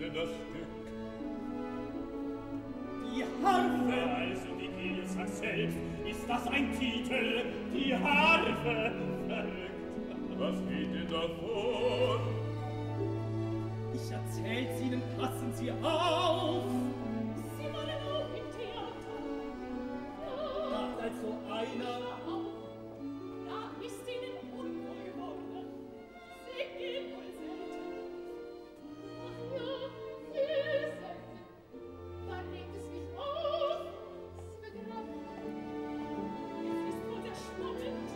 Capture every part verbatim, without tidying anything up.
denn das Stück? Die Harfe! Also die Kiel sagt selbst, ist das ein Titel? Die Harfe! Verrückt! Was geht denn da vor? Ich erzähl's Ihnen, passen Sie auf! Sie wollen auch im Theater. Da also einer... Da ist Ihnen unwohl geworden. Sie gehen wohl selten. Ach ja, viel selten. Da regt es mich auf. Es wird grad. Es ist wohl sehr spannend.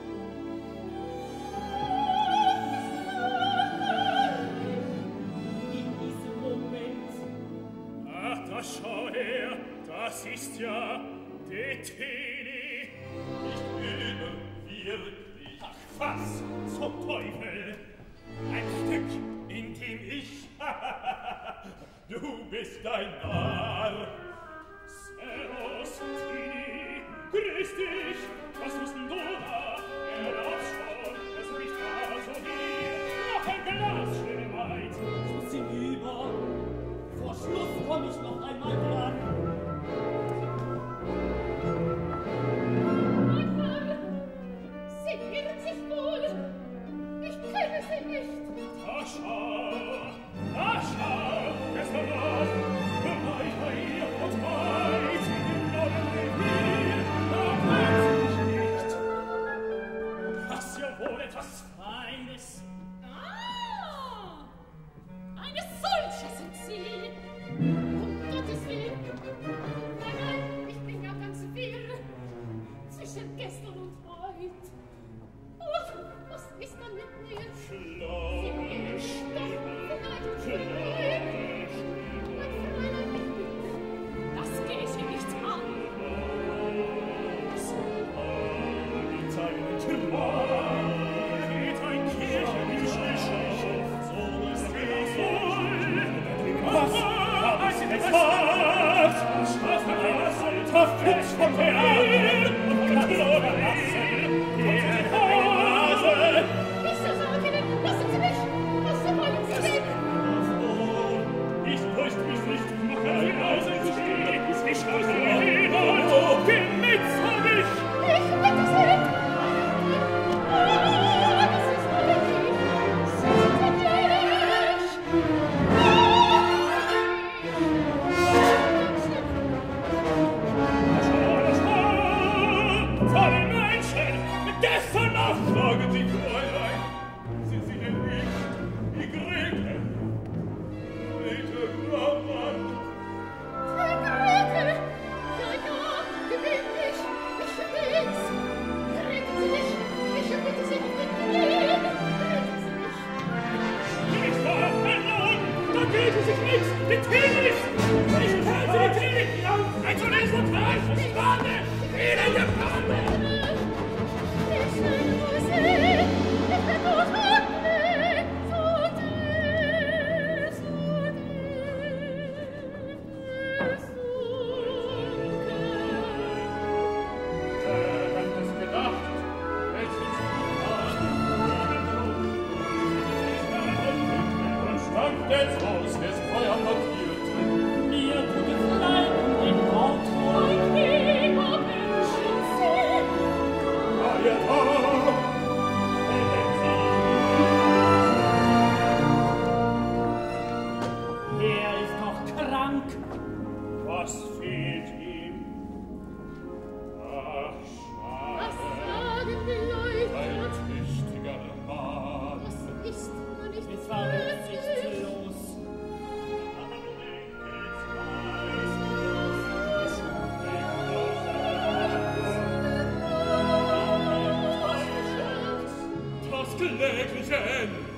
In diesem Moment... Ach, da schau her, das ist ja die Tini. Nicht übel, wirklich. Ach, was zum Teufel? Ein Stück, in dem ich... Du bist ein Narr. Servus, Tini. Grüß dich. Was tust denn du da? Erlaub's schon, es riecht da so wie... Noch ein Glas, schöne Maid. Schluss hinüber! Vor Schluss komm ich noch einmal dran! Mein Herr, Sie irren sich wohl. Ich kenne Sie nicht. Da schau, da schau, gestern noch, weiter hier und weit in den Norden da weiß ich nicht. Hast ja wohl etwas Feines. Ah! Eine solche sind Sie! Um Gottes Willen! Nein, nein, ich bin ja ganz wirr. Zwischen gestern und heut. Ach, was ist dann mit mir? Schlau, Stopp, vielleicht vielleicht. Mein Fräulein, ich bitte. Das geht Sie nichts an. mit seinen Trauer, geht ein kirchliches Schiff, so ist es wohl. Was haben Sie denn gemacht? Was hat er so Verflucht vom Theater! Ich so sag Ihnen, lassen Sie mich! Was wollen Sie denn? Ich fürchte mich nicht, mach er hinaus ins Spiel. Ich schreibe hinaus, geh mit für mich. Ich bitte Sie! Ah, das ist wirklich so verdächtig! Schau, schau, vor den Menschen, gestern Nacht. Sagen Sie, Fräulein, sind Sie denn nicht die Grete? Grete Braumann? Die Grete! Ja, ja, die bin ich! Ich bin's! Retten Sie mich! Ich bitte Sie, gehen! Retten Sie mich! Ich war verloren, da geht es sich nichts, die Tenis. Ich kann sie die Tenis auf, ein Journalismus gleich, Schade, elende Pfanne. Ich will nur sehen, ich bin nur Schande, so tief, so tief, Wer hat es gedacht? Welchen Und stand des Haus des Feuer notiert. Mir tut es leid um den Autor. Ein lieber Menschensinn! Ah, ja, da! Er ist doch krank. Was fehlt ihm? Ach, Was schade, sagen die Leute? Ein tüchtiger Mann. Das ist nur nicht Es war möglich. rücksichtslos. das klägliche Ende.